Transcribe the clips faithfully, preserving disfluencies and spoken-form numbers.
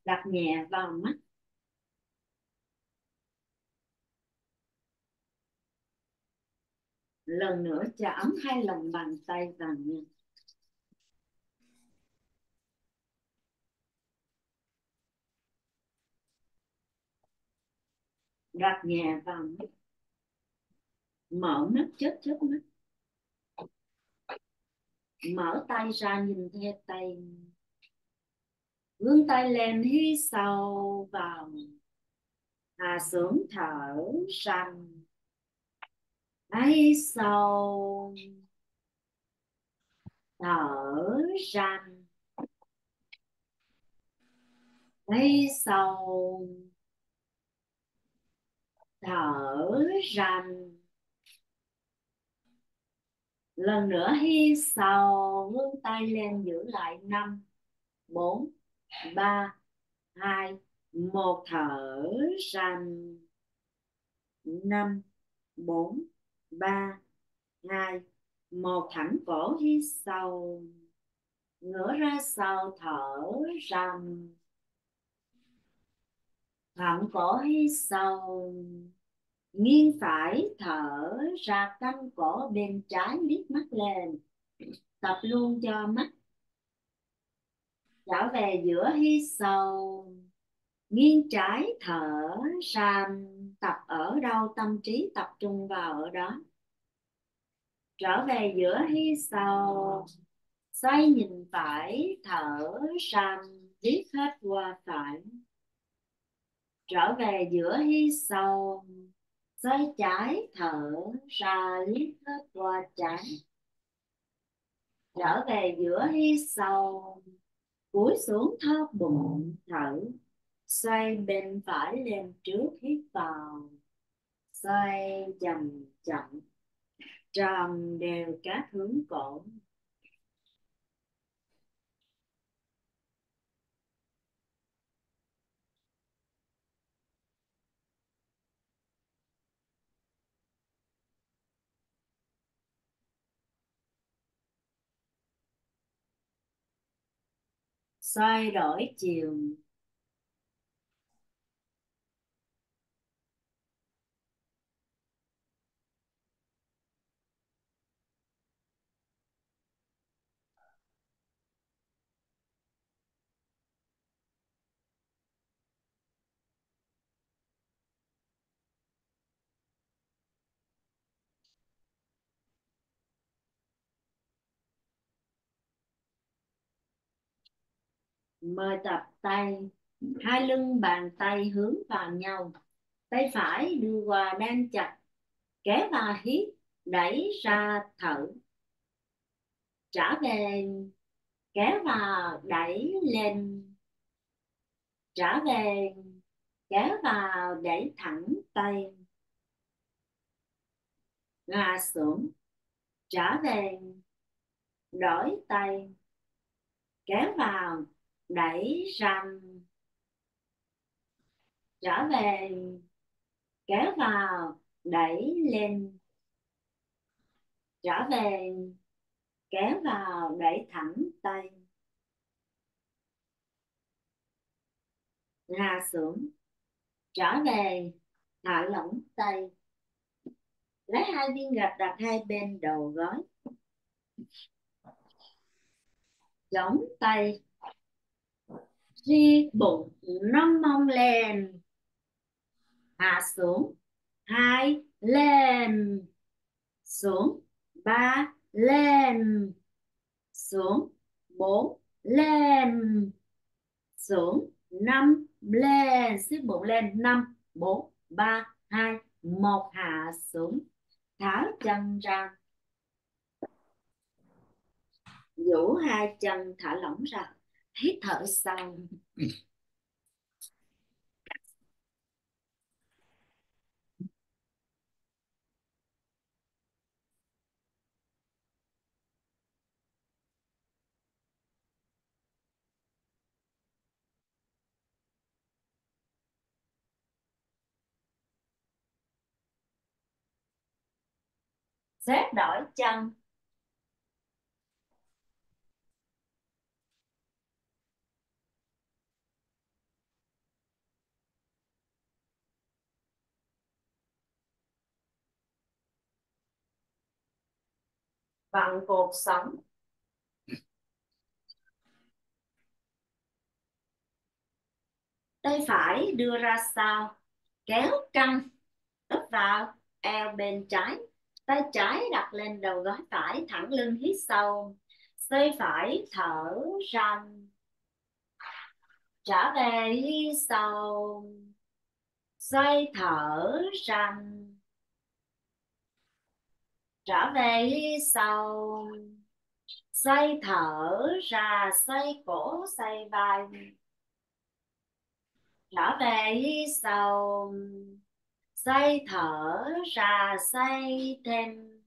Đặt nhẹ vào mắt. Lần nữa chạm hai lòng bàn tay vào nhẹ. Đặt nhẹ vào mắt. Mở mắt chớp chớp mắt. Mở tay ra nhìn theo tay. Vươn tay lên, hít sâu vào. Hạ xuống thở ra. Hít sâu. Thở ra. Hít sâu. Thở ra. Lần nữa hít sâu, vươn tay lên, giữ lại. Năm, bốn, ba, hai, một. Thở ra. Năm, bốn, ba, hai, một. Thẳng cổ, hít sâu, ngửa ra sau, thở ra. Thẳng cổ, hít sâu, nghiêng phải, thở ra, căng cổ bên trái, liếc mắt lên. Tập luôn cho mắt. Trở về giữa, hít sâu, nghiêng trái, thở ra. Tập ở đâu tâm trí tập trung vào ở đó. Trở về giữa, hít sâu, xoay nhìn phải, thở ra, liếc hết qua phải. Trở về giữa, hít sâu, xoay trái, thở ra, liếc hết qua trái. Trở về giữa, hít sâu, cúi xuống thấp bụng, thở, xoay bên phải lên trước, hít vào, xoay chậm chậm, tròn đều các hướng cổ. Xoay đổi chiều. Mời tập tay, hai lưng bàn tay hướng vào nhau, tay phải đưa qua đan chặt, kéo vào hít, đẩy ra thở. Trở về, kéo vào đẩy lên. Trở về, kéo vào đẩy thẳng tay. Ngã xuống. Trở về, đổi tay, kéo vào đẩy ra. Trở về, kéo vào đẩy lên. Trở về, kéo vào đẩy thẳng tay. Ngã xuống. Trở về, thả lỏng tay. Lấy hai viên gạch đặt hai bên đầu gối. Chống tay. Di bụng nâng mông lên. Hạ xuống. Hai, lên. Xuống. Ba, lên. Xuống. Bốn, lên. Xuống. Năm, lên. Siết bụng lên. Năm, bốn, ba, hai, một. Hạ xuống. Tháo chân ra. Duỗi hai chân, thả lỏng ra. Hít thở sâu. Xếp đổi chân. vặn cột sống. Tay phải đưa ra sau, kéo căng, úp vào eo bên trái. Tay trái đặt lên đầu gối phải, thẳng lưng hít sâu. Xoay phải thở ra, trở về hít sâu. Xoay thở ra, trở về hít sâu. Xoay thở ra, xoay cổ xoay vai, trở về hít sâu. Xoay thở ra, xoay thêm,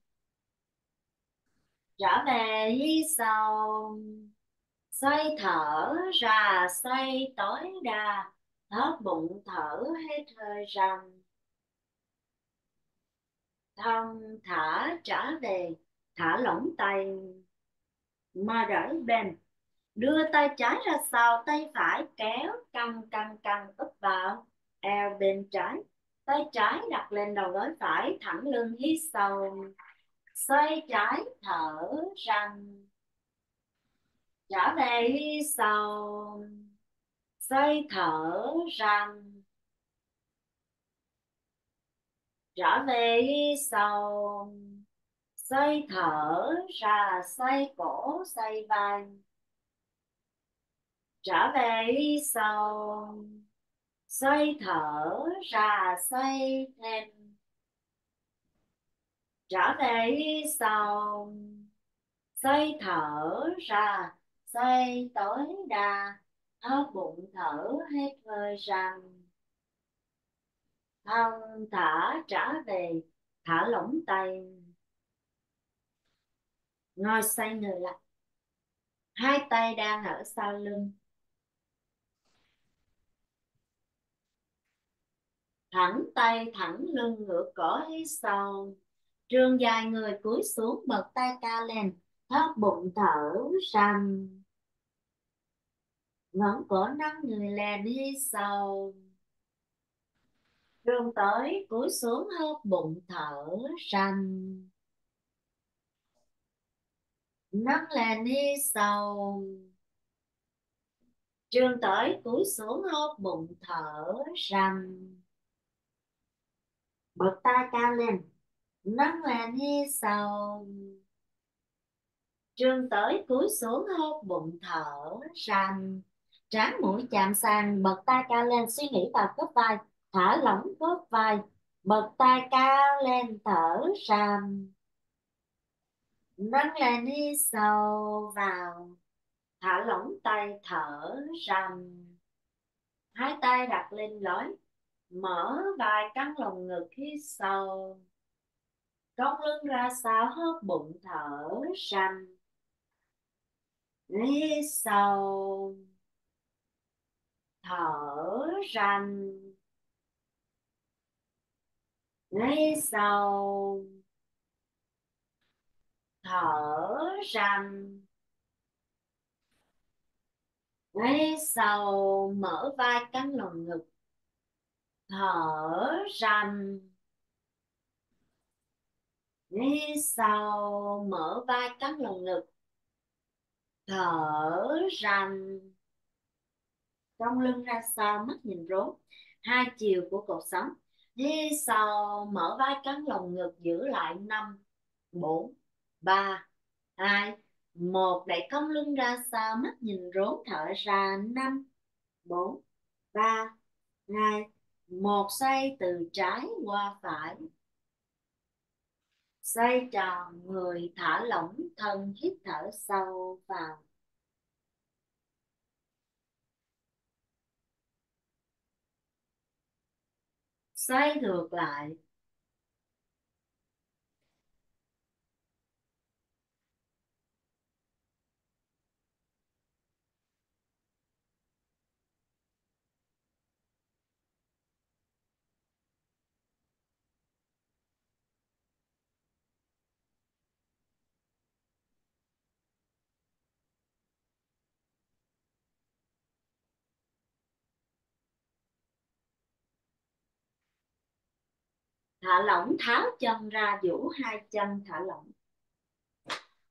trở về hít sâu. Xoay thở ra, xoay tối đa, thở bụng thở hết hơi ra. Thong thả trở về, thả lỏng tay, mà đỡ bên. Đưa tay trái ra sau, tay phải kéo căng căng căng úp vào eo bên trái. Tay trái đặt lên đầu gối phải, thẳng lưng hít sâu. Xoay trái thở ra, trở về hít sâu. Xoay thở ra, trở về hít sâu. Xoay thở ra, xoay cổ xoay vai, trở về hít sâu. Xoay thở ra, xoay thêm, trở về hít sâu. Xoay thở ra, xoay tối đa, thở bụng thở hết hơi ra. Thong thả trở về, thả lỏng tay, ngồi xoay người lại. Hai tay đang ở sau lưng, thẳng tay thẳng lưng, ngửa cổ hít sâu. Trường dài người cúi xuống, bật tay cao lên, thấp bụng thở ra. Ngẩng cổ nâng người lên hít sâu. Trường tới cúi xuống, hớp bụng thở ra. Nâng lên hít sâu. Trường tới cúi xuống, hớp bụng thở ra. Bật tay cao lên, nâng lên hít sâu. Trường tới cúi xuống, hớp bụng thở ra. Trán mũi chạm sàn, bật tay cao lên, suy nghĩ vào khớp vai, thả lỏng khớp vai. Bật tay cao lên, thở ra. Nâng lên hít sâu vào, thả lỏng tay thở ra. Hai tay đặt lên gối, mở vai căng lồng ngực hít sâu. Cong lưng ra sau, hớp bụng thở ra. Hít sâu, thở ra. Hít sâu, thở ra. Hít sâu, mở vai căng lồng ngực, thở ra. Hít sâu, mở vai căng lồng ngực, thở ra. Cong lưng ra sau, mắt nhìn rốn, hai chiều của cột sống. Hít sâu, mở vai căng lồng ngực, giữ lại năm, bốn, ba, hai, một. Đẩy cong lưng ra sau, mắt nhìn rốn, thở ra. Năm, bốn, ba, hai, một. Xoay từ trái qua phải, xoay tròn người, thả lỏng thân, hít thở sâu vào. Xoay ngược lại. Thả lỏng, tháo chân ra, duỗi hai chân, thả lỏng.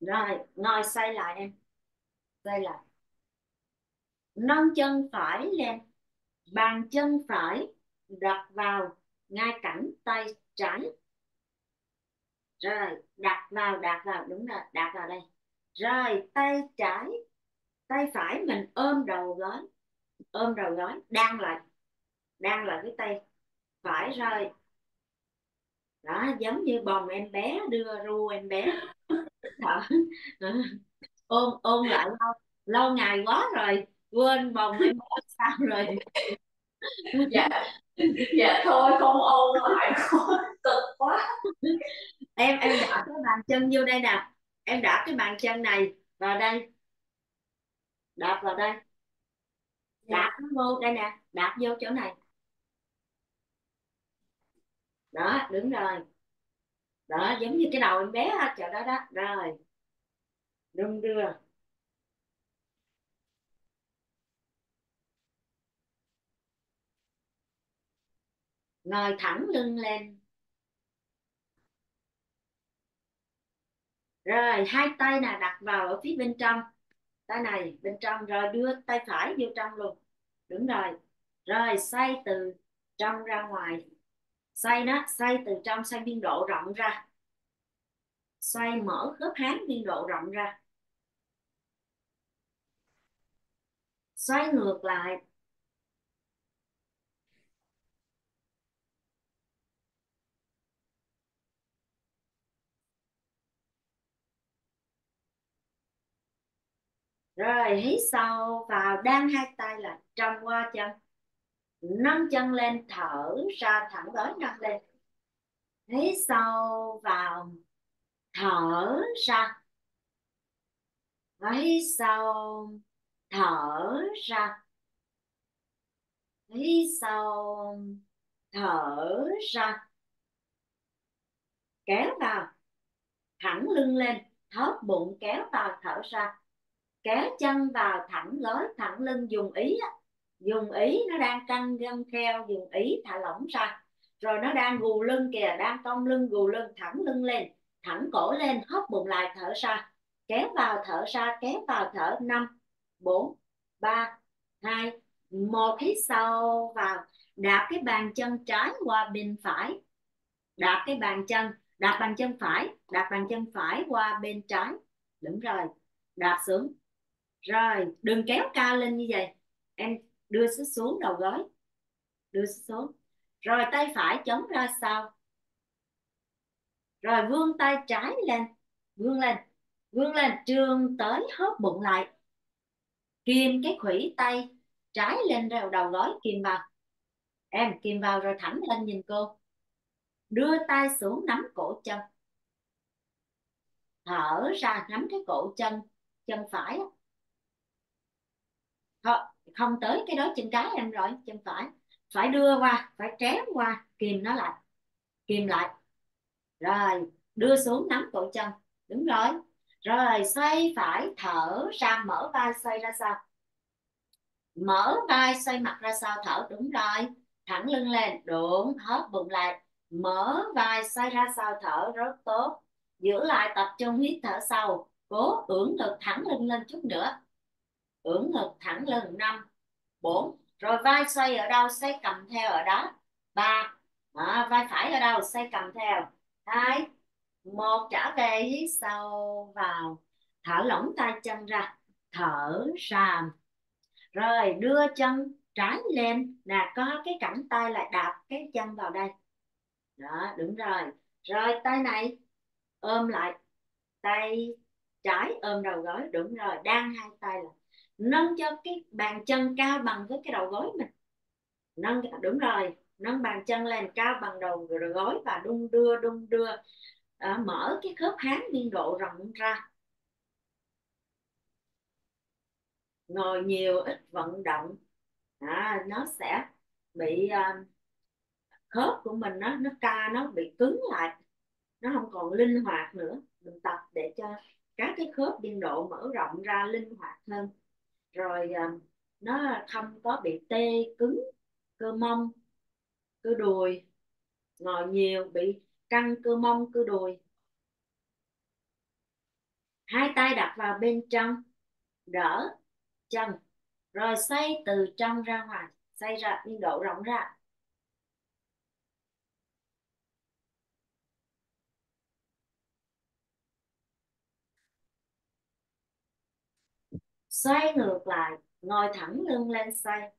Rồi ngồi xoay lại em, xoay lại, nâng chân phải lên, bàn chân phải đặt vào ngay cẳng tay trái. Rồi đặt vào, đặt vào, đúng rồi, đặt vào đây. Rồi tay trái, tay phải mình ôm đầu gối, ôm đầu gối, đang lại, đang lại cái tay phải. Rồi đó, giống như bồng em bé, đưa ru em bé thở. ôm ôm lại lâu, lâu ngày quá rồi quên bồng em bé sao rồi. Dạ, dạ thôi không ôn lại thôi, cực quá. em em đặt cái bàn chân vô đây nè, em đặt cái bàn chân này vào đây, đặt vào đây, đặt Dạ. nó vô đây nè, đặt vô chỗ này. Đó, đúng rồi. Đó, giống như cái đầu em bé á, chỗ đó đó. Rồi đung đưa, ngồi thẳng lưng lên. Rồi hai tay nè đặt vào ở phía bên trong, tay này bên trong, rồi đưa tay phải vô trong luôn. Đúng rồi. Rồi xoay từ trong ra ngoài, xoay nó, xoay từ trong, xoay biên độ rộng ra, xoay mở khớp háng biên độ rộng ra, xoay ngược lại. Rồi hít sâu vào, đang hai tay là trong qua chân, nâng chân lên, thở ra, thẳng gối nâng lên. Hít sâu vào, thở ra, và hít sâu, thở ra, hít sâu, thở ra. Kéo vào, thẳng lưng lên, thóp bụng, kéo vào, thở ra. Kéo chân vào, thẳng gối, thẳng lưng, dùng ý á, dùng ý, nó đang căng gân kheo, dùng ý thả lỏng ra. Rồi nó đang gù lưng kìa, đang cong lưng gù lưng, thẳng lưng lên, thẳng cổ lên, hóp bụng lại, thở ra. Kéo vào, thở ra, kéo vào, thở. Năm, bốn, ba, hai, một. Hít sâu vào, đạp cái bàn chân trái qua bên phải, đạp cái bàn chân, đạp bàn chân phải, đạp bàn chân phải qua bên trái. Đúng rồi, đạp xuống. Rồi đừng kéo cao lên như vậy, em đưa xuống, xuống đầu gối, đưa xuống. Rồi tay phải chống ra sau, rồi vươn tay trái lên, vươn lên, vươn lên, trương tới, hóp bụng lại, kìm cái khuỷu tay trái lên đầu đầu gối, kìm vào, em kìm vào rồi thẳng lên nhìn cô, đưa tay xuống nắm cổ chân, thở ra nắm cái cổ chân, chân phải á. không, không tới cái đó chân trái em, rồi chân phải phải đưa qua, phải trém qua, kìm nó lại, kìm lại. Rồi đưa xuống nắm cổ chân. Đúng rồi. Rồi xoay phải, thở ra, mở vai xoay ra sau, mở vai xoay mặt ra sau, thở. Đúng rồi. Thẳng lưng lên, đúng, hóp bụng lại, mở vai xoay ra sau, thở. Rất tốt. Giữ lại, tập trung hít thở sâu, cố ưỡn ngực thẳng lưng lên chút nữa, ưỡn ngực thẳng lưng. Năm, bốn. Rồi vai xoay ở đâu, xoay cầm theo ở đó. Ba. Đó, vai phải ở đâu, xoay cầm theo. Hai, một. Trở về, hít sâu vào, thở lỏng tay chân ra, thở ra. Rồi đưa chân trái lên nè, có cái cẳng tay lại, đạp cái chân vào đây. Đó, đúng rồi. Rồi tay này ôm lại, tay trái ôm đầu gối. Đúng rồi, đang hai tay là nâng cho cái bàn chân cao bằng với cái đầu gối mình, nâng. Đúng rồi, nâng bàn chân lên cao bằng đầu gối và đung đưa, đung đưa. À, mở cái khớp háng biên độ rộng ra. Ngồi nhiều ít vận động, à, nó sẽ bị uh, khớp của mình nó nó ca, nó bị cứng lại, nó không còn linh hoạt nữa. Mình tập để cho các cái khớp biên độ mở rộng ra, linh hoạt hơn. Rồi uh, nó không có bị tê cứng cơ mông, cơ đùi. Ngồi nhiều bị căng cơ mông, cơ đùi. Hai tay đặt vào bên trong, đỡ chân, rồi xoay từ trong ra ngoài, xoay ra biên độ rộng ra. Xoay ngược lại, ngồi thẳng lưng lên xoay.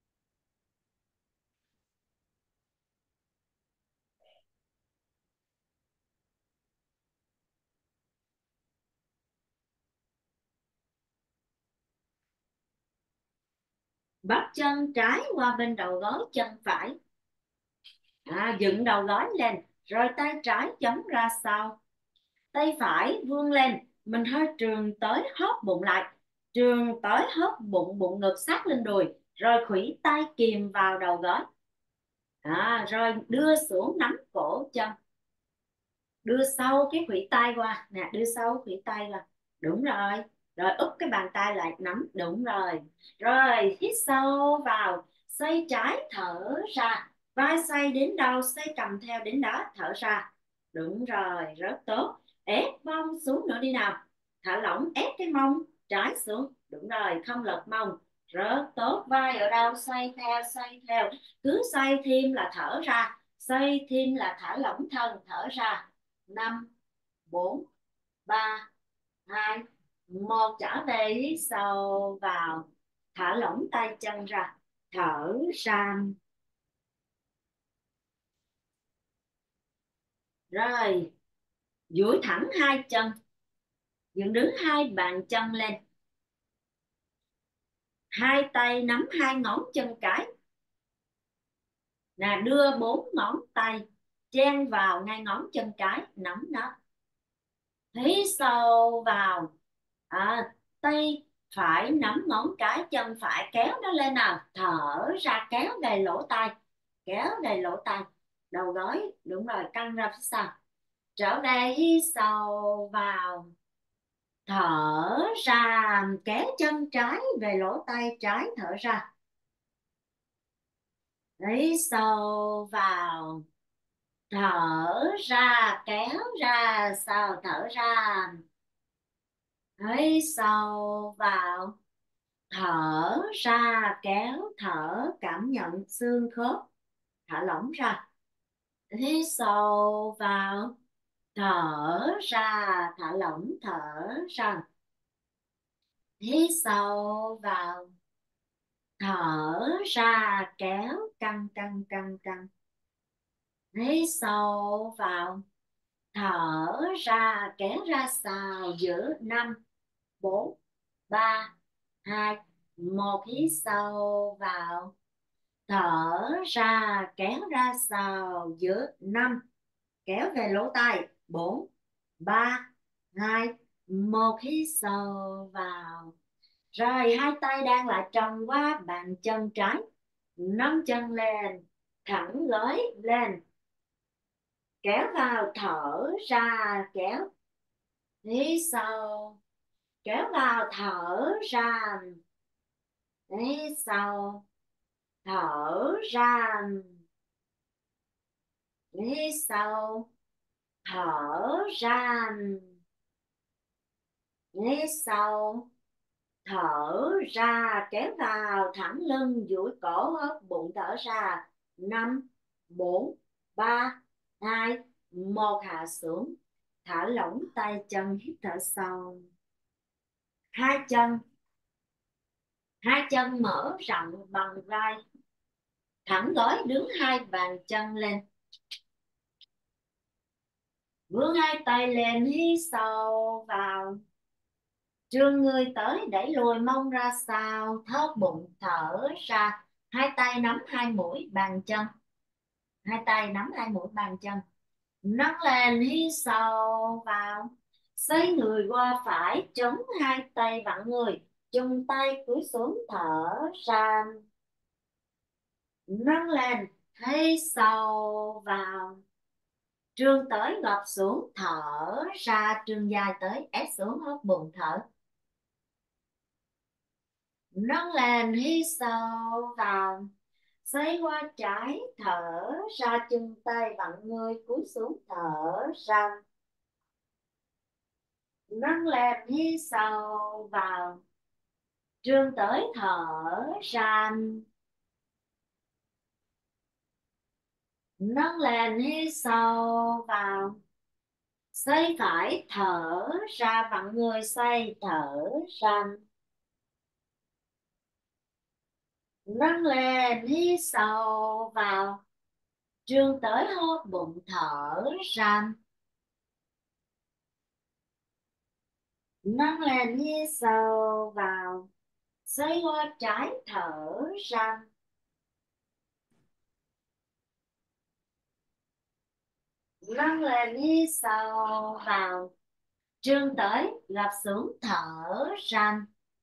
Bắp chân trái qua bên đầu gối chân phải. À, dựng đầu gối lên, rồi tay trái chống ra sau. Tay phải vươn lên, mình hơi trường tới hóp bụng lại. Trường tới hóp bụng, bụng ngực sát lên đùi. Rồi khuỷu tay kìm vào đầu gối. À, rồi đưa xuống nắm cổ chân. Đưa sâu cái khuỷu tay qua. Nè, đưa sâu khuỷu tay qua. Đúng rồi. Rồi úp cái bàn tay lại nắm. Đúng rồi. Rồi hít sâu vào. Xoay trái thở ra. Vai xoay đến đâu, xoay cầm theo đến đó, thở ra. Đúng rồi, rất tốt. Ép mông xuống nữa đi nào. Thả lỏng, ép cái mông trái xuống. Đúng rồi, không lật mông. Rất tốt. Vai ở đâu, xoay theo, xoay theo. Cứ xoay thêm là thở ra. Xoay thêm là thả lỏng thân, thở ra. Năm, bốn, ba, hai, một. Trở về, hít sâu vào, thả lỏng tay chân ra, thở ra. Rồi duỗi thẳng hai chân, dựng đứng hai bàn chân lên, hai tay nắm hai ngón chân cái, là đưa bốn ngón tay chen vào ngay ngón chân cái, nắm nó. Hít sâu vào, à, tay phải nắm ngón cái, chân phải kéo nó lên nào, thở ra, kéo đầy lỗ tai, kéo đầy lỗ tai, đầu gối. Đúng rồi, căng ra phía sau. Trở về, hít sâu vào, thở ra, kéo chân trái về lỗ tai trái, thở ra. Hít sâu vào, thở ra, kéo ra sau, thở ra. Hít sâu vào, thở ra, kéo, thở, cảm nhận xương khớp, thả lỏng ra. Hít sâu vào, thở ra, thả lỏng, thở ra. Hít sâu vào, thở ra, kéo, căng căng căng căng. Hít sâu vào, thở ra, kéo ra sau, giữ. Năm, bốn, ba, hai, một. Hít sâu vào, thở ra, kéo ra sau, giữ. Năm, kéo về lỗ tai. Bốn, ba, hai, một. Hít sâu vào. Rồi hai tay đang lại trồng qua bàn chân trái, nâng chân lên, thẳng gối lên, kéo vào, thở ra, kéo. Hít sâu, kéo vào, thở ra. Hít sâu, thở ra. Hít sâu, thở ra. Hít sâu, thở ra, kéo vào, thẳng lưng, duỗi cổ, hớp bụng, thở ra. Năm, bốn, ba, hai, một. Hạ xuống, thả lỏng tay chân, hít thở sâu. Hai chân, hai chân mở rộng bằng vai, thẳng gối, đứng hai bàn chân lên, vươn hai tay lên, hít sâu vào, trương người tới, đẩy lùi mông ra sau, thớt bụng, thở ra. Hai tay nắm hai mũi bàn chân, hai tay nắm hai mũi bàn chân, nâng lên, hít sâu vào, xoay người qua phải, chống hai tay vặn người, chung tay cúi xuống, thở ra. Nâng lên, hít sâu vào, trương tới, gập xuống, thở ra, trương vai tới, ép xuống, hớp bụng, thở. Nâng lên, hít sâu vào, xoay qua trái, thở ra, chân tay vặn người, cúi xuống, thở ra. Nâng lên hít sâu vào, trương tới thở ra. Nâng lên hít sâu vào, xoay phải thở ra, vặn người xoay thở ra. Nâng lên hít sâu vào, trương tới hốt bụng thở ra. Nâng lên hít sâu vào, xoay qua trái thở ra. Nâng lên hít sâu vào, trương tới gập xuống thở ra.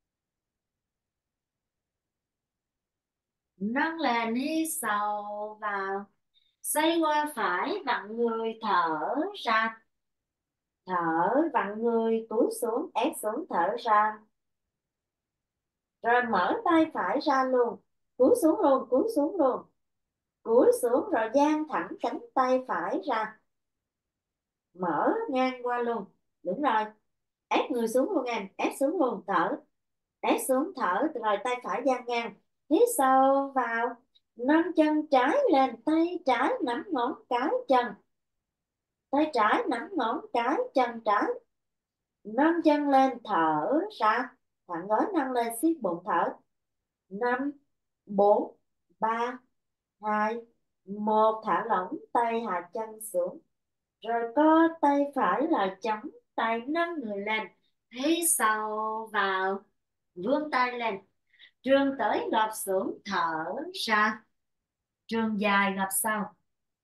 Nâng lên hít sâu vào, xoay qua phải vặn người thở ra. Thở vặn người cúi xuống ép xuống thở ra. Rồi mở tay phải ra luôn, cúi xuống luôn, cúi xuống luôn, cúi xuống rồi dang thẳng cánh tay phải ra, mở ngang qua luôn. Đúng rồi, ép người xuống luôn em, ép xuống luôn, thở, ép xuống thở, rồi tay phải dang ngang. Hít sâu vào, nâng chân trái lên, tay trái nắm ngón cái chân, tay trái nắm ngón cái chân trái, nâng chân lên thở ra, thẳng gối nâng lên siết bụng thở. Năm, bốn, ba, hai, một, thả lỏng tay hạ chân xuống, rồi co tay phải là chống tay, nâng người lên. Hít sâu vào, vươn tay lên, trương tới gập xuống thở ra, trương dài gập sau.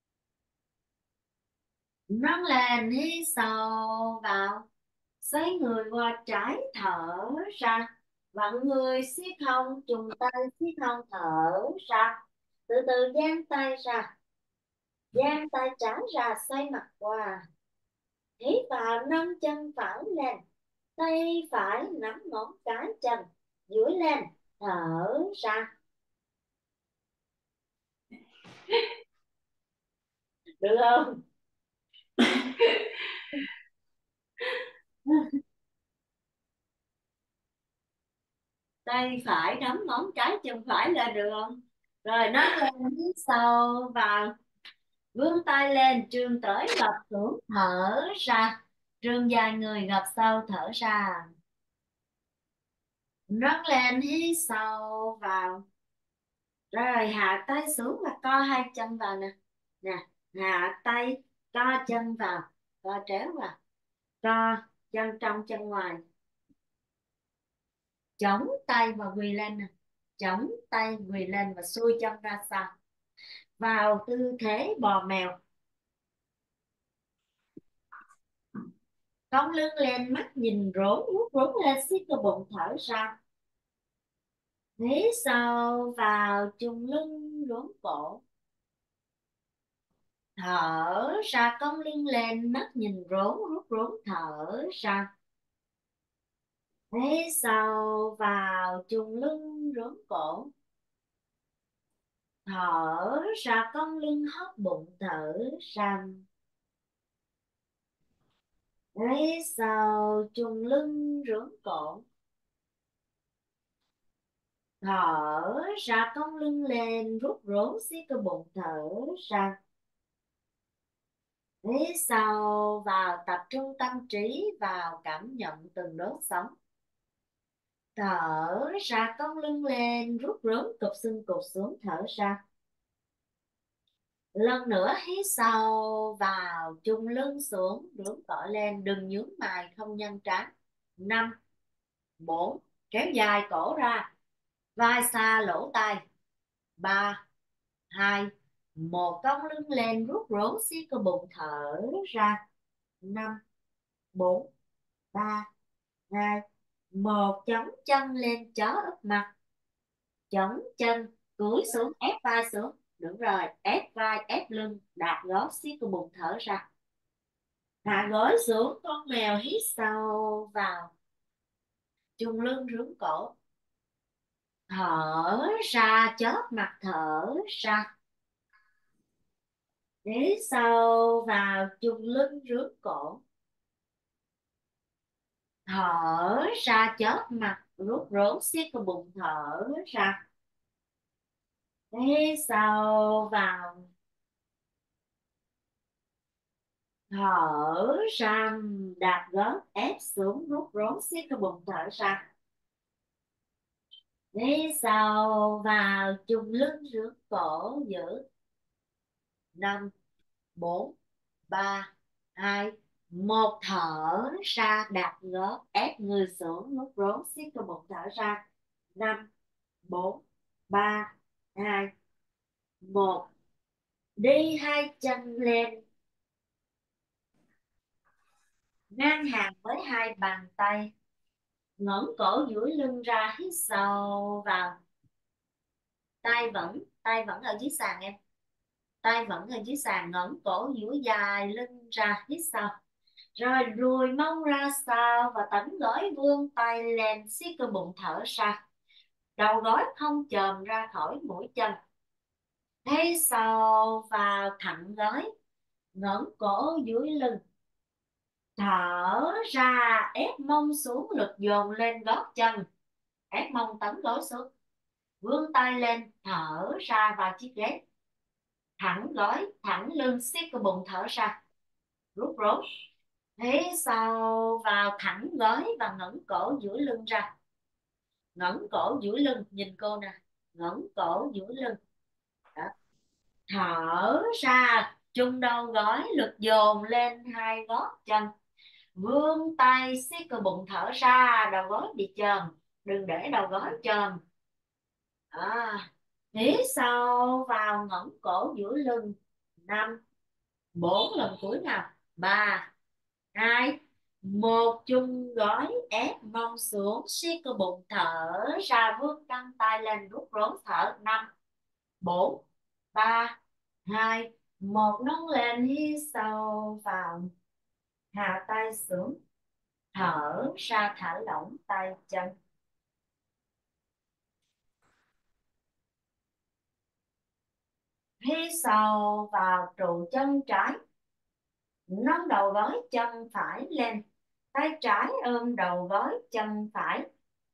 Nâng lên hít sâu vào, xoay người qua trái thở ra, vặn người siết hông, trùng tay siết hông thở ra. Từ từ giang tay ra, giang tay trái ra, xoay mặt qua. Hít vào, nâng chân phải lên, tay phải nắm ngón cái chân, duỗi lên thở ra. Được không? Tay phải nắm ngón cái chân phải lên, được không? Rồi nâng lên hít sâu vào, vươn tay lên, trương tới gập xuống thở ra, trương dài người gập sau thở ra. Nâng lên hít sâu vào, rồi hạ tay xuống và co hai chân vào nè. Nè, hạ tay, co chân vào, co tréo vào, co chân trong chân ngoài, chống tay và quỳ lên nè, chống tay quỳ lên và xuôi chân ra sau, vào tư thế bò mèo. Cong lưng lên, mắt nhìn rốn, vuốt rốn lên, siết cơ bụng thở ra. Hít sâu vào, trùng lưng rốn cổ, thở ra cong lưng lên, mắt nhìn rốn, rút rốn thở ra. Hít sâu vào, trùng lưng rốn cổ, thở ra cong lưng hóp bụng thở ra. Hít sâu, trùng lưng rốn cổ, thở ra cong lưng lên, rút rốn siết cơ bụng thở ra. Hít sâu vào, tập trung tâm trí vào cảm nhận từng đốt sống. Thở ra cong lưng lên, rút rốn cụp xương cụp xuống thở ra. Lần nữa hít sâu vào, chung lưng xuống, rướn cỏ lên, đừng nhướng mày, không nhăn trán. Năm, bốn, kéo dài cổ ra, vai xa lỗ tai. Ba, hai, một, cong lưng lên, rút rốn siết cơ bụng thở ra. Năm, bốn, ba, hai, một, chống chân lên, chó úp mặt, chống chân, cúi xuống ép vai xuống. Đúng rồi, ép vai ép lưng, đạp gót siết cơ bụng thở ra. Hạ gối xuống, con mèo hít sâu vào, chung lưng rướn cổ, thở ra chóp mặt thở ra. Hít sâu vào, chung lưng rướn cổ, thở ra chớp mặt rút rốn siết cái bụng thở ra. Hít sâu vào, thở ra, đạp gót ép xuống rút rốn siết cái bụng thở ra. Hít sâu vào, chung lưng rưỡi cổ giữ. Năm, bốn, ba, hai, một, thở ra, đạp gót ép người xuống rút rốn siết cái bụng thở ra. Năm, bốn, ba, hai, một, đi hai chân lên ngang hàng với hai bàn tay, ngẩng cổ duỗi lưng ra. Hít sâu vào, tay vẫn tay vẫn ở dưới sàn em, tay vẫn ở dưới sàn, ngẩng cổ duỗi dài lưng ra. Hít sâu, rồi lùi mông ra sau và tấn gối vươn tay lên siết cơ bụng thở ra. Đầu gối không chồm ra khỏi mũi chân. Hít sâu vào, thẳng gối, ngẩng cổ duỗi lưng, thở ra ép mông xuống, lực dồn lên gót chân, ép mông tấn gối xuống, vươn tay lên, thở ra vào chiếc ghế, thẳng gối thẳng lưng siết cái bụng thở ra, rút rốn. Hít sâu vào, thẳng gối và ngẩng cổ duỗi lưng ra, ngẩng cổ duỗi lưng, nhìn cô nè, ngẩng cổ duỗi lưng. Đó. Thở ra, chung đầu gối, lực dồn lên hai gót chân, vươn tay siết cơ bụng thở ra, đầu gối bị chồm, đừng để đầu gối chồm. À, hít sâu vào, ngẩng cổ duỗi lưng. Năm, bốn, lần cuối nào. Ba, hai, một, chung gối ép mông xuống siết cơ bụng thở ra, vươn căng tay lên rút rốn thở. Năm, bốn, ba, hai, một, nâng lên. Hít sâu vào, hạ tay xuống, thở ra, thả lỏng tay chân. Hít sâu vào, trụ chân trái, nâng đầu gối chân phải lên, tay trái ôm đầu gối chân phải,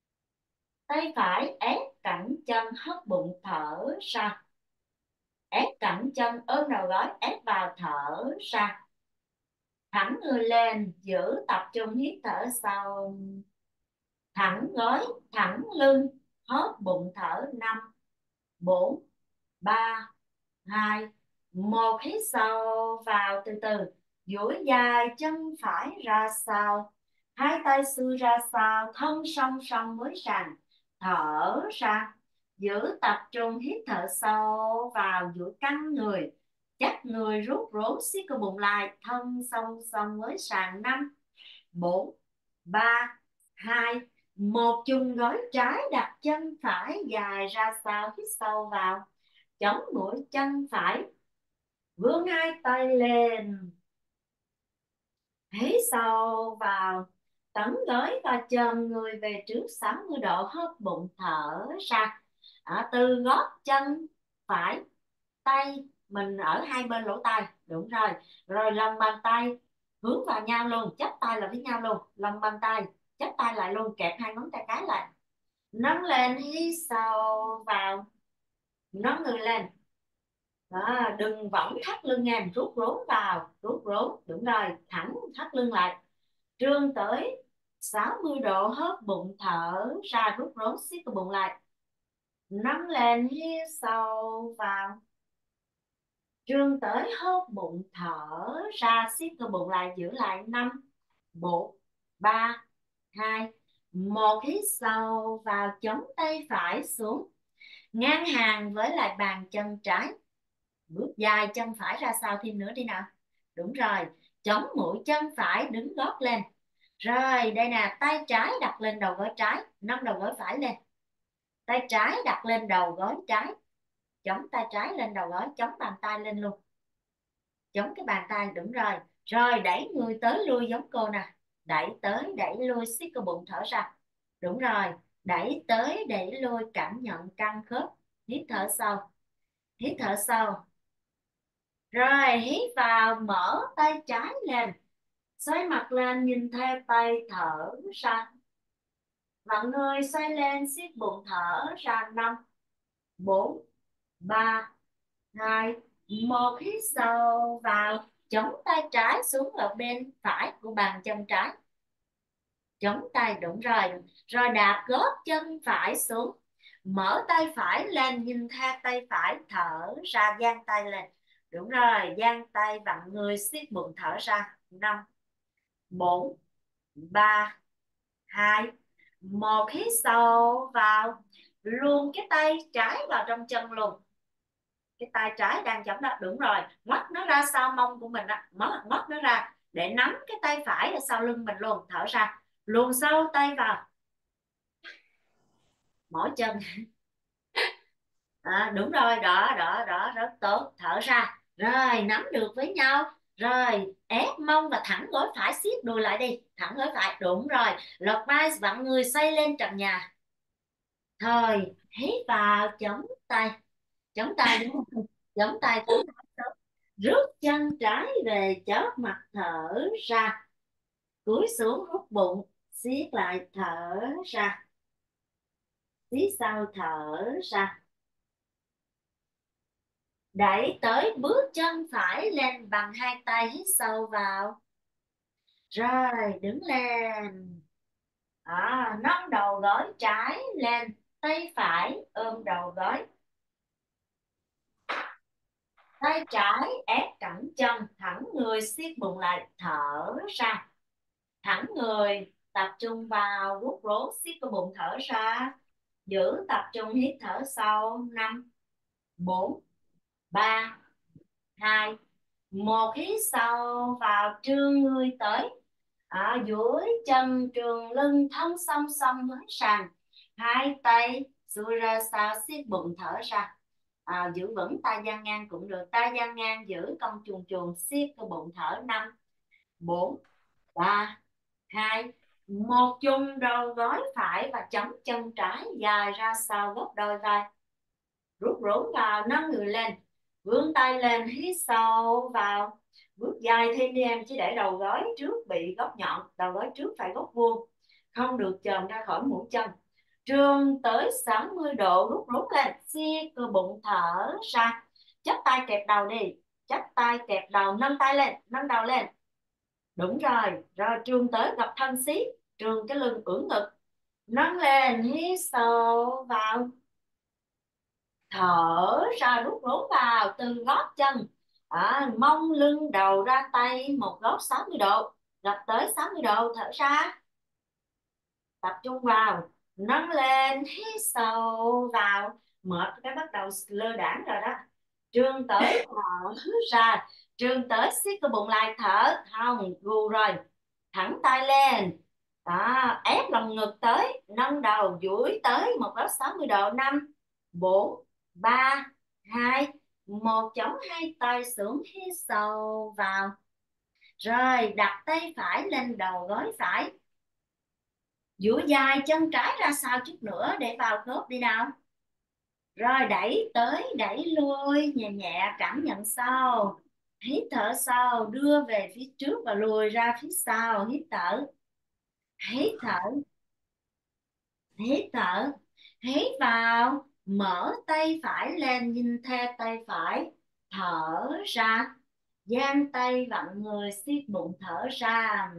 tay phải ép cẳng chân hất bụng thở ra, ép cẳng chân ôm đầu gối ép vào thở ra. Thẳng người lên, giữ tập trung hít thở sâu, thẳng gối thẳng lưng, hớp bụng thở. Năm, bốn, ba, hai, một, hít sâu vào, từ từ duỗi dài chân phải ra sau, hai tay xuôi ra sau, thân song song với sàn, thở ra, giữ tập trung hít thở sâu vào, duỗi căng người, chắc người, rút rốn siết cơ bụng lại, thân song song với sàn. Năm, bốn, ba, hai, một, chung gối trái, đặt chân phải dài ra sau, hít sâu vào, chống mũi chân phải, vươn hai tay lên. Hít sâu vào, tấn gối và chồm người về trước sáu mươi độ, hớp bụng thở ra. À, từ gót chân phải, tay mình ở hai bên lỗ tai, đúng rồi, rồi lòng bàn tay hướng vào nhau luôn, chắp tay là với nhau luôn, lòng bàn tay chắp tay lại luôn, kẹp hai ngón tay cái lại, nâng lên. Hít sâu vào, nâng người lên. Đó, đừng võng thắt lưng em, rút rốn vào, rút rốn, đúng rồi, thẳng thắt lưng lại, trương tới sáu mươi độ, hớp bụng thở ra, rút rốn siết cái bụng lại, nâng lên. Hít sâu vào, trương tới, hớp bụng thở ra, siết cái bụng lại, giữ lại. Năm, bốn, ba, hai, một, hít sâu vào, chống tay phải xuống ngang hàng với lại bàn chân trái, bước dài chân phải ra sau thêm nữa đi nào. Đúng rồi, chống mũi chân phải, đứng gót lên. Rồi đây nè, tay trái đặt lên đầu gối trái, nâng đầu gối phải lên, tay trái đặt lên đầu gối trái, chống tay trái lên đầu gối, chống bàn tay lên luôn, chống cái bàn tay. Đúng rồi, rồi đẩy người tới lui giống cô nè, đẩy tới đẩy lui, siết cái bụng thở ra. Đúng rồi, đẩy tới đẩy lui, cảm nhận căng khớp. Hít thở sâu, hít thở sâu, rồi hít vào, mở tay trái lên, Xoay mặt lên nhìn theo tay thở ra. Vặn người xoay lên siết bụng thở ra. Năm, bốn, ba, hai, một. Hít sâu vào, chống tay trái xuống ở bên phải của bàn chân trái. Chống tay, đúng rồi. Rồi đạp gót chân phải xuống. Mở tay phải lên nhìn theo tay phải thở ra, dang tay lên. Đúng rồi, dang tay vặn người siết bụng thở ra. Năm, bốn, ba, hai, một. Hít sâu vào, luôn cái tay trái vào trong chân luôn. Cái tay trái đang chống đó, đúng rồi. Ngoắt nó ra sau mông của mình đó, ngoắt nó ra để nắm cái tay phải ở sau lưng mình luôn. Thở ra, luồn sâu tay vào mỗi chân. À, đúng rồi, đó đó đó, rất tốt. Thở ra, rồi nắm được với nhau. Rồi ép mông và thẳng gối phải, siết đùi lại đi, thẳng gối phải, đúng rồi. Lật vai vặn người xoay lên trần nhà. Thôi hít vào, chống tay, chống tay đúng không? Chống tay, chống tay. Rút chân trái về, chóp mặt thở ra. Cúi xuống hút bụng, siết lại thở ra. Phía sau thở ra. Đẩy tới bước chân phải lên bằng hai tay, hít sâu vào. Rồi đứng lên. À, nâng đầu gối trái lên, tay phải ôm đầu gối. Tay trái ép cẳng chân, thẳng người siết bụng lại thở ra. Thẳng người, tập trung vào vuốt rốn siết cái bụng thở ra. Giữ tập trung hít thở sâu. Năm, bốn, ba, hai, một. Hít sâu vào, trương người tới. À, duỗi chân trường lưng thân song song với sàn. Hai tay xuôi ra sau siết bụng thở ra. À, giữ vững tay dang ngang cũng được, tay dang ngang giữ cong chuồn chuồn siết cái bụng thở. Năm, bốn, ba, hai, một. Chung đầu gối phải và chống chân trái dài ra sau gốc đôi vai. Rút rốn vào, nâng người lên, vươn tay lên, hít sâu vào. Bước dài thêm đi em, chỉ để đầu gối trước bị góc nhọn, đầu gối trước phải góc vuông, không được chồm ra khỏi mũi chân. Trương tới sáu mươi độ, rút rốn lên, siết cơ bụng thở ra. Chắp tay kẹp đầu đi, chắp tay kẹp đầu, nâng tay lên, nâng đầu lên. Đúng rồi, rồi trương tới gập thân xí, trương cái lưng ưỡn ngực, nâng lên, hít sâu vào. Thở ra, rút rốn vào từ gót chân. À, mông lưng đầu ra tay một góc sáu mươi độ, gập tới sáu mươi độ. Thở ra, tập trung vào, nâng lên, hít sâu vào. Mệt cái bắt đầu lơ đãng rồi đó. Trương tới, thở ra, trương tới siết cái bụng lại, thở không gù rồi. Thẳng tay lên, đó, ép lòng ngực tới, nâng đầu duỗi tới một góc sáu mươi độ. Năm, bốn, ba, hai, một. Chống hai tay xuống, hít sâu vào. Rồi đặt tay phải lên đầu gối phải, duỗi dài chân trái ra sau chút nữa để vào khớp đi nào. Rồi đẩy tới đẩy lui nhẹ nhẹ, cảm nhận sâu. Hít thở sâu, đưa về phía trước và lùi ra phía sau. Hít thở, hít thở, hít thở. Hít vào, mở tay phải lên nhìn theo tay phải. Thở ra, giang tay vặn người siết bụng thở ra.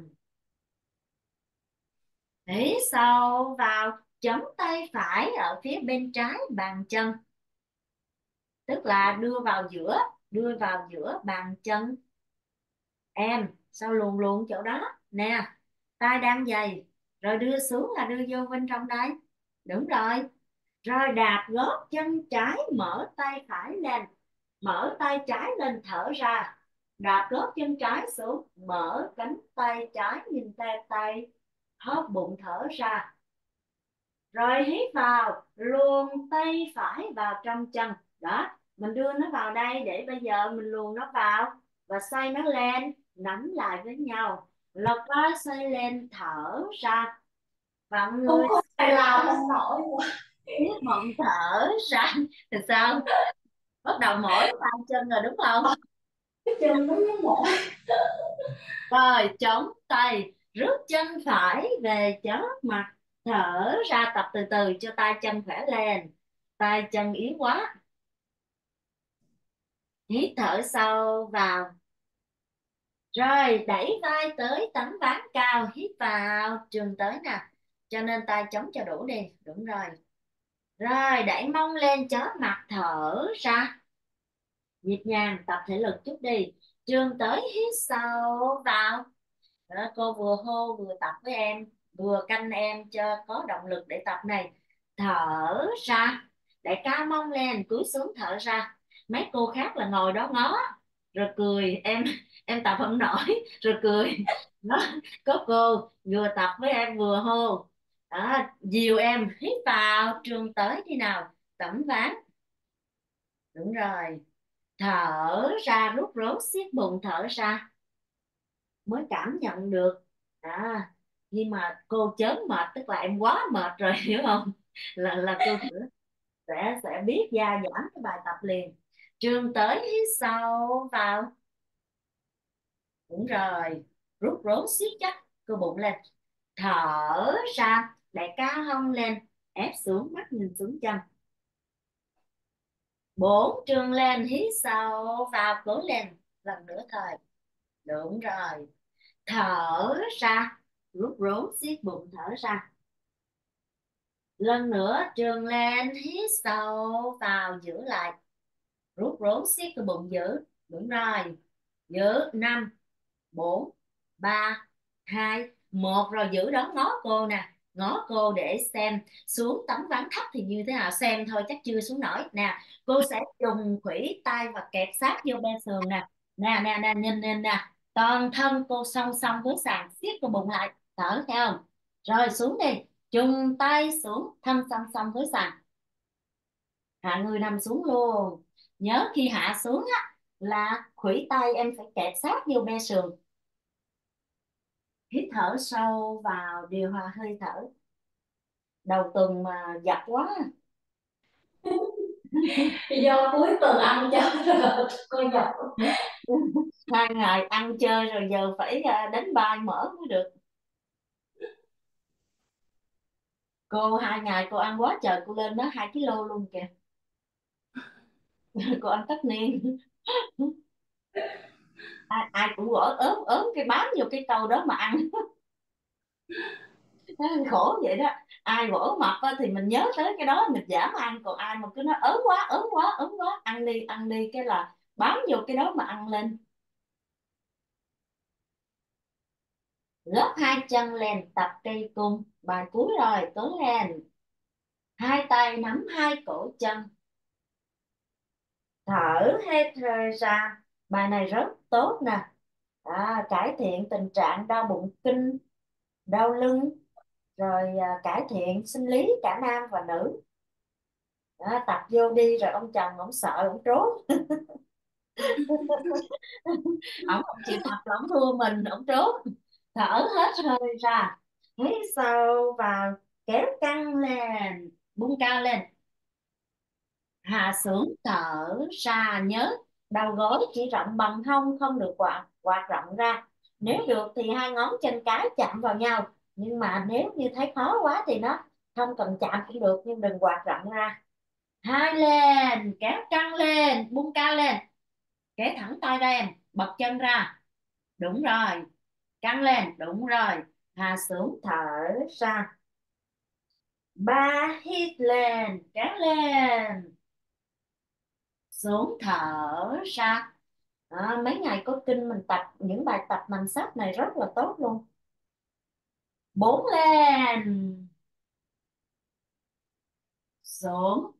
Hít sâu vào, chống tay phải ở phía bên trái bàn chân, tức là đưa vào giữa, đưa vào giữa bàn chân em, sau luồn luồn chỗ đó nè. Tay đang dày, rồi đưa xuống là đưa vô bên trong đây. Đúng rồi. Rồi đạp gót chân trái, mở tay phải lên, mở tay trái lên, thở ra. Đạp gót chân trái xuống, mở cánh tay trái nhìn tay tay, hóp bụng thở ra. Rồi hít vào, luồn tay phải vào trong chân. Đó, mình đưa nó vào đây để bây giờ mình luồn nó vào và xoay nó lên, nắm lại với nhau. Lật vai xoay lên, thở ra. Vặn Không người, có phải làm không nổi. siết bụng thở ra. Thì sao? Bắt đầu mỏi tay chân rồi đúng không? Cái chân nó mới mỏi. Rồi chống tay, rút chân phải về chóp mặt, thở ra, tập từ từ cho tay chân khỏe lên. Tay chân yếu quá. Hít thở sâu vào. Rồi đẩy vai tới tấm ván cao, hít vào, trường tới nè. Cho nên tay chống cho đủ đi, đúng rồi. Rồi đẩy mông lên chóp mặt, thở ra. Nhịp nhàng, tập thể lực chút đi. Trường tới, hít sâu vào. Đó, cô vừa hô vừa tập với em, vừa canh em cho có động lực để tập này. Thở ra, để cao mông lên, cúi xuống thở ra. Mấy cô khác là ngồi đó ngó rồi cười, em em tập không nổi rồi cười. Đó, có cô vừa tập với em vừa hô. Đó, dìu em hít vào, trường tới đi nào, tẩm ván. Đúng rồi. Thở ra, rút rốt siết bụng, thở ra mới cảm nhận được. À, nhưng mà cô chớm mệt tức là em quá mệt rồi, hiểu không? là là cô sẽ sẽ sẽ biết gia giảm cái bài tập liền. Trường tới, hít sâu vào. Đúng rồi. Rút rốn siết chắc cơ bụng lên. Thở ra, để cá hông lên, ép xuống, mắt nhìn xuống chân. Bốn, trường lên, hít sâu vào, cố lên. Lần nữa thôi. Đúng rồi. Thở ra, rút rốn siết bụng, thở ra. Lần nữa, trường lên, hít sâu vào, giữ lại, rút rốn siết cái bụng, giữ. Đúng rồi. Giữ. Năm, bốn, ba, hai, một. Rồi giữ đó, ngó cô nè, ngó cô để xem xuống tấm ván thấp thì như thế nào, xem thôi chắc chưa xuống nổi nè. Cô sẽ dùng khuỷu tay và kẹp sát vô bên sườn nè. Nè nè nè, nhìn nhìn nè, toàn thân cô song song với sàn, siết cái bụng lại, thở thấy không? Rồi xuống đi, chung tay xuống, thân song song với sàn, hạ người nằm xuống luôn. Nhớ khi hạ xuống á là khuỷu tay em phải kẹp sát vô be sườn. Hít thở sâu vào, điều hòa hơi thở. Đầu tuần mà giặt quá. Do cuối tuần ăn chơi rồi cô dập. Hai ngày ăn chơi rồi giờ phải à, đánh bài mở mới được. Cô hai ngày cô ăn quá trời, cô lên đó hai ký lô luôn kìa. Cô ăn tất niên. ai, ai cũng gõ ớm ớm cái bám vô cái câu đó mà ăn. Khổ vậy đó. Ai gõ mập á, thì mình nhớ tới cái đó mình giảm ăn, còn ai mà cứ nói ớm quá ớm quá ớm quá, ăn đi ăn đi, cái là bám vô cái đó mà ăn lên. Gấp hai chân lên, tập cây cung, bài cuối rồi, tối lên. Hai tay nắm hai cổ chân, thở hết hơi ra. Bài này rất tốt nè. À, cải thiện tình trạng đau bụng kinh, đau lưng, rồi à, cải thiện sinh lý cả nam và nữ. À, tập vô đi rồi ông chồng ông sợ ông trốn. Ông không chịu tập là ông thua mình, ông trốn. Thở hết hơi ra, hít sâu vào, kéo căng lên, bung cao lên, hạ xuống thở ra. Nhớ đầu gối chỉ rộng bằng hông, không được quạt quạt rộng ra. Nếu được thì hai ngón chân cái chạm vào nhau, nhưng mà nếu như thấy khó quá thì nó không cần chạm cũng được, nhưng đừng quạt rộng ra. Hai lên, kéo căng lên, bung cao lên, kéo thẳng tay ra em, bật chân ra. Đúng rồi. Căng lên, đúng rồi. Hạ xuống thở ra. Ba, hít lên, kéo lên, xuống thở ra. À, mấy ngày có kinh mình tập những bài tập nằm sấp này rất là tốt luôn. Bốn lên, xuống.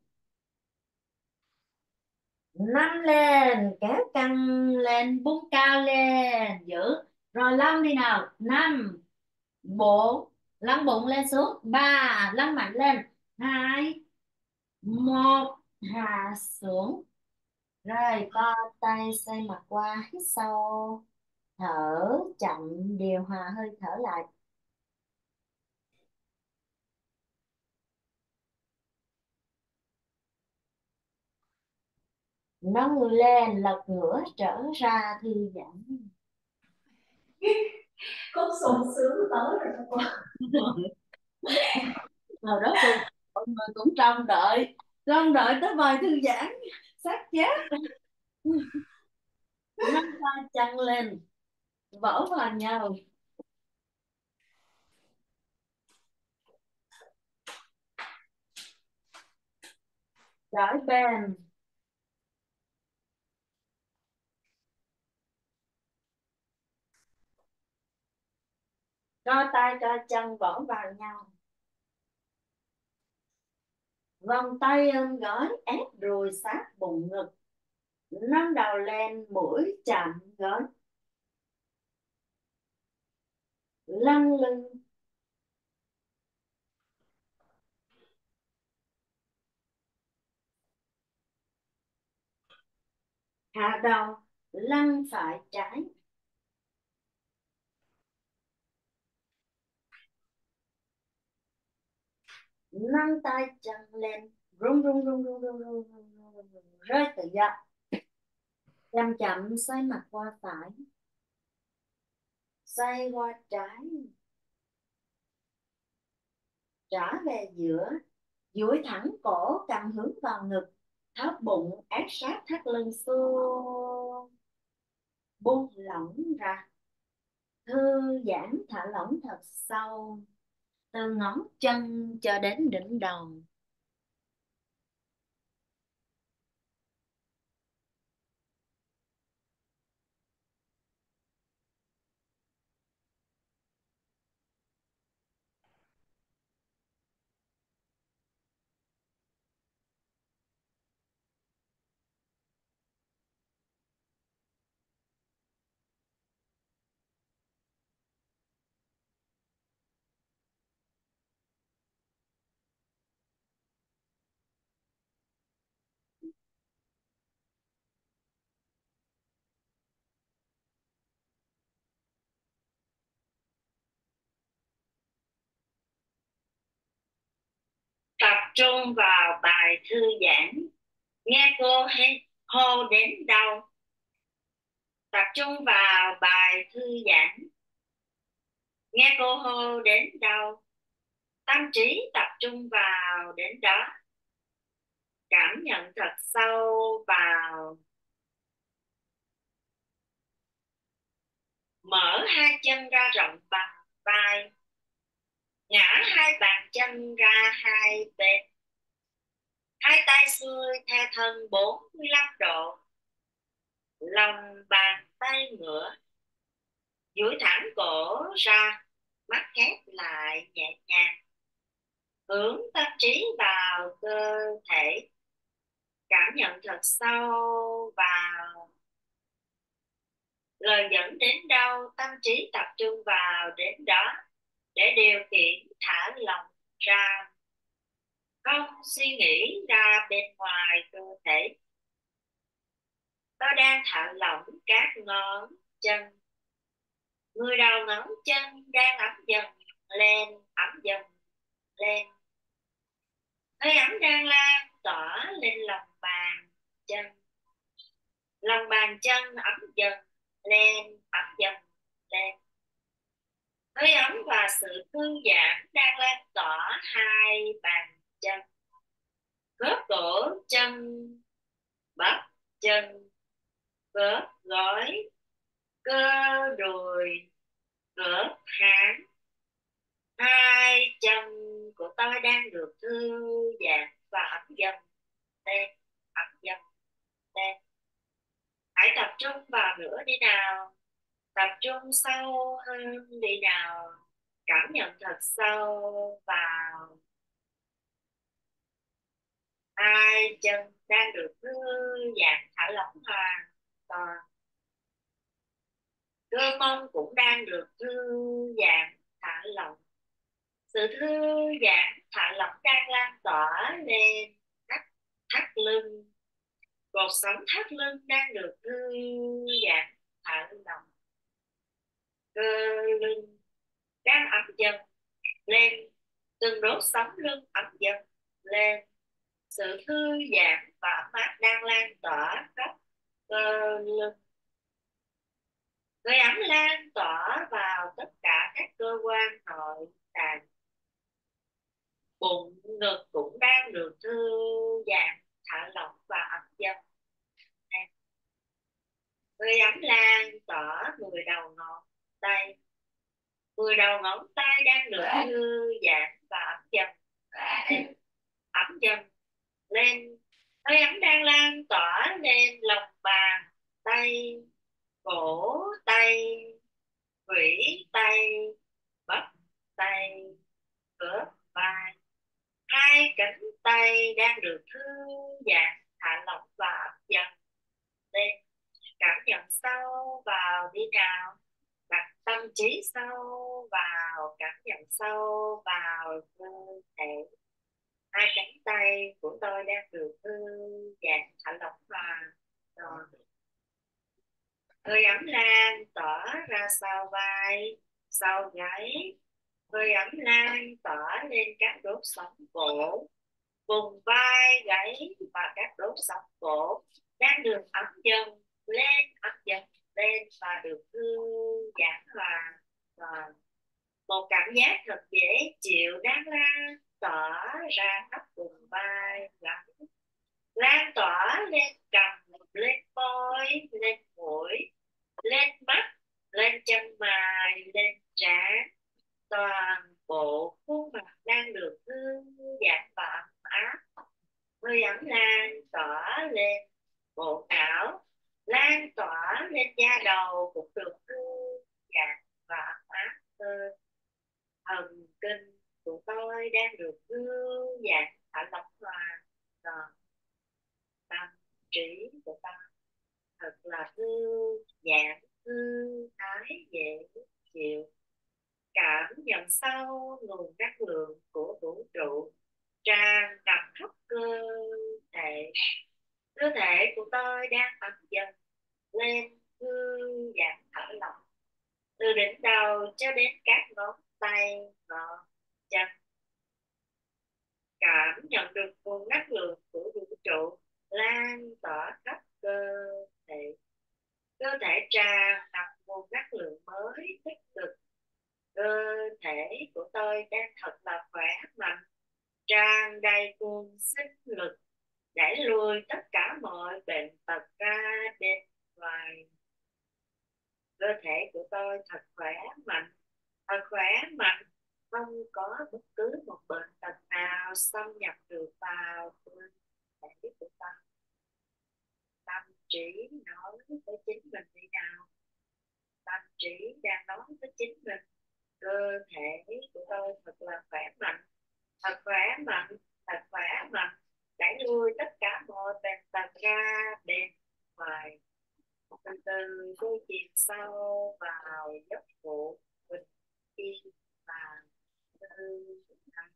Năm lên, kéo căng lên, bung cao lên, giữ. Rồi lăn đi nào. Năm, bốn, lăn bụng lên xuống. Ba, lăn mạnh lên. Hai, một, hạ xuống. Rồi co tay xoay mặt qua, hít sâu, thở chậm, điều hòa hơi thở lại. Nâng người lên, lật ngửa trở ra, thư giãn. Khúc sung sướng tới rồi các bạn. Hồi đó cô mọi người cũng trông đợi trông đợi tới bài thư giãn sát chết. Nâng tay chân lên, vỗ vào nhau, trải bên, co tay co chân vỗ vào nhau, vòng tay ôm gối ép đùi sát bụng ngực, nâng đầu lên mũi chạm gối, lăn lưng, hạ đầu, lăn phải trái, nâng tay chân lên, rung rung rung rung rung rung rung rung rung rung, rơi tự do, chậm chậm xoay mặt qua phải, xoay qua trái, trở về giữa, duỗi thẳng cổ, cầm hướng vào ngực, thấp bụng ép sát thắt lưng xuống, buông lỏng ra, thư giãn thả lỏng thật sâu, từ ngón chân cho đến đỉnh đầu. Tập trung vào bài thư giãn, nghe cô hay hô đến đâu. Tập trung vào bài thư giãn, nghe cô hô đến đâu, tâm trí tập trung vào đến đó, cảm nhận thật sâu vào, mở hai chân ra rộng bằng vai, ngã hai bàn chân ra hai bên, hai tay xuôi theo thân bốn mươi lăm độ, lòng bàn tay ngửa, duỗi thẳng cổ ra, mắt khép lại nhẹ nhàng, hướng tâm trí vào cơ thể, cảm nhận thật sâu vào, lời dẫn đến đâu tâm trí tập trung vào đến đó, để điều khiển thả lỏng ra, không suy nghĩ ra bên ngoài cơ thể. Tôi đang thả lỏng các ngón chân, người đầu ngón chân đang ấm dần lên, ấm dần lên, hơi ấm đang lan tỏa lên lòng bàn chân, lòng bàn chân ấm dần lên, ấm dần lên, hơi ấm và sự thư giãn đang lan tỏa hai bàn chân, khớp cổ chân, bắp chân, khớp gối, cơ đùi, khớp háng. Hai chân của tôi đang được thư giãn và ấm dần lên, ấm dần lên. Hãy tập trung vào nữa đi nào. Tập trung sâu hơn đi nào. Cảm nhận thật sâu vào. Hai chân đang được thư giãn thả lỏng hoàn toàn. Cơ mông cũng đang được thư giãn thả lỏng. Sự thư giãn thả lỏng đang lan tỏa lên thắt thắt lưng. Cột sống thắt lưng đang được thư giãn thả lỏng. Cơ lưng đang ấm dần lên, từng đốt sống lưng ấm dần lên. Sự thư giãn và ấm áp đang lan tỏa khắp cơ lưng. Hơi ấm lan tỏa nội tạng, bụng ngực cũng đang được thư giãn, thả lỏng và ấm dần. Hơi ấm lan tỏa mười đầu ngón tay, mười đầu ngón tay đang được thư giãn và ấm dần, ấm dần lên. Hơi ấm đang lan tỏa lên lòng bàn tay, cổ tay, quỷ tay, bắp tay, khớp vai. Hai cánh tay đang được thư giãn, thả lỏng và ấm dần lên. Cảm nhận sâu vào đi nào. Đặt tâm trí sâu vào, cảm nhận sâu vào cơ thể. Hai cánh tay của tôi đang được thư giãn, thả lỏng và rồi. Hơi ấm lan tỏa ra sau vai, sau gáy. Hơi ấm lan tỏa lên các đốt sống cổ, vùng vai, gáy và các đốt sống cổ đang được ấm dần lên, ấm dần lên và được thư giãn và, và một cảm giác thật dễ chịu đang lan tỏa ra khắp vùng vai, gáy, lan tỏa lên cằm, lên môi, lên mũi, lên mắt, lên chân mày, lên trán. Toàn bộ khuôn mặt đang được thư giãn và ấm áp. Hơi ấm lan tỏa lên bộ não, lan tỏa lên da đầu cũng được thư giãn và ấm áp hơn. Thần kinh của tôi đang được thư giãn, thả lỏng và còn tâm trí của ta thật là thư giãn, thư thái, dễ chịu. Cảm nhận sâu nguồn năng lượng của vũ trụ tràn ngập khắp cơ thể. Cơ thể của tôi đang ấm dần lên, thư giãn, thở lỏng từ đỉnh đầu cho đến các ngón tay, ngón chân. Cảm nhận được nguồn năng lượng của vũ trụ lan tỏa khắp cơ thể. Cơ thể tràn ngập nguồn năng lượng mới tích cực. Cơ thể của tôi đang thật là khỏe mạnh, tràn đầy nguồn sinh lực đẩy lùi tất cả mọi bệnh tật ra bên ngoài. Cơ thể của tôi thật khỏe mạnh, thật khỏe mạnh, không có bất cứ một bệnh tật nào xâm nhập được vào cơ thể của tôi. Tâm trí nói với chính mình đi nào. Tâm trí đang nói với chính mình. Cơ thể của tôi thật là khỏe mạnh, thật khỏe mạnh, thật khỏe mạnh, đẩy lui tất cả mọi bệnh tật ra bên ngoài. Từ từ tôi chìm sâu vào giấc ngủ bình yên và thư giãn.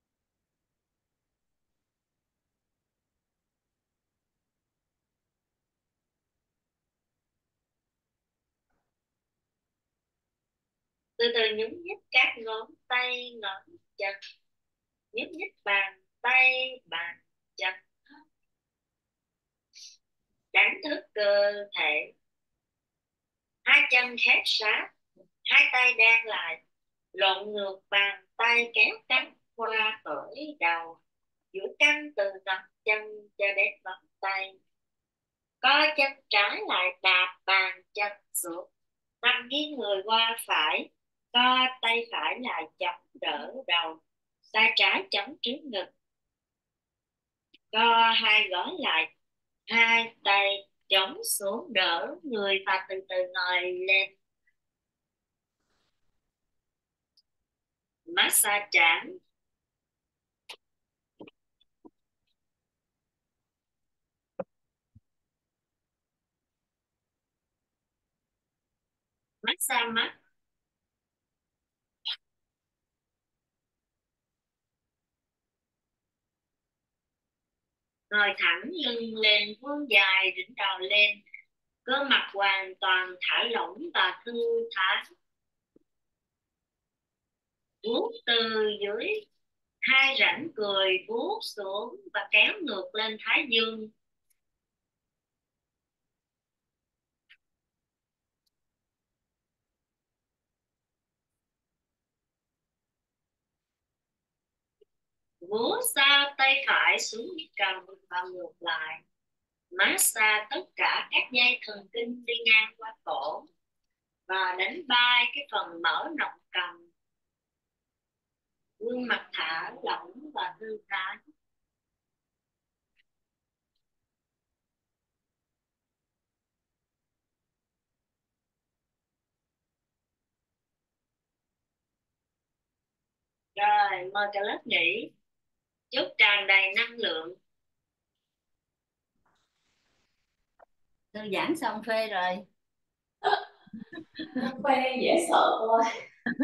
Từ từ nhúng nhích các ngón tay, ngón chân, nhúc nhích bàn tay, bàn chân, đánh thức cơ thể. Hai chân khép sát, hai tay đan lại, lộn ngược bàn tay kéo căng qua khởi đầu, giữ căng từ ngón chân cho đến ngón tay. Co chân trái lại đạp bàn chân xuống, nằm nghiêng người qua phải, co tay phải lại chống đỡ đầu, tay trái chống trước ngực. Co hai gối lại, hai tay chống xuống đỡ người và từ từ ngồi lên. Massage trán. Massage mắt. Ngồi thẳng lưng lên, vươn dài đỉnh đầu lên, cơ mặt hoàn toàn thả lỏng và thư thái. Vuốt từ dưới hai rãnh cười, vuốt xuống và kéo ngược lên thái dương. Vú xa tay phải xuống cầm và ngược lại. Massage tất cả các dây thần kinh đi ngang qua cổ và đánh bay cái phần mỡ nọng cầm. Gương mặt thả lỏng và thư thái. Rồi, mời cả lớp nghỉ. Chúc tràn đầy năng lượng. Thư giãn xong phê rồi. Khoe dễ sợ quá.